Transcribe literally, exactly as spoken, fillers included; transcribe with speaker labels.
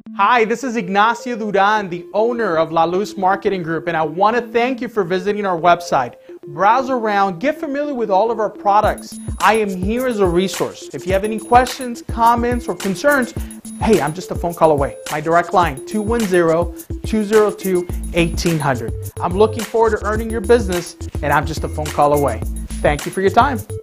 Speaker 1: Hi, this is Ignacio Duran, the owner of La Luz Marketing Group, and I want to thank you for visiting our website. Browse around, get familiar with all of our products. I am here as a resource. If you have any questions, comments, or concerns, hey, I'm just a phone call away. My direct line, two one zero, two zero two, one eight zero zero. I'm looking forward to earning your business, and I'm just a phone call away. Thank you for your time.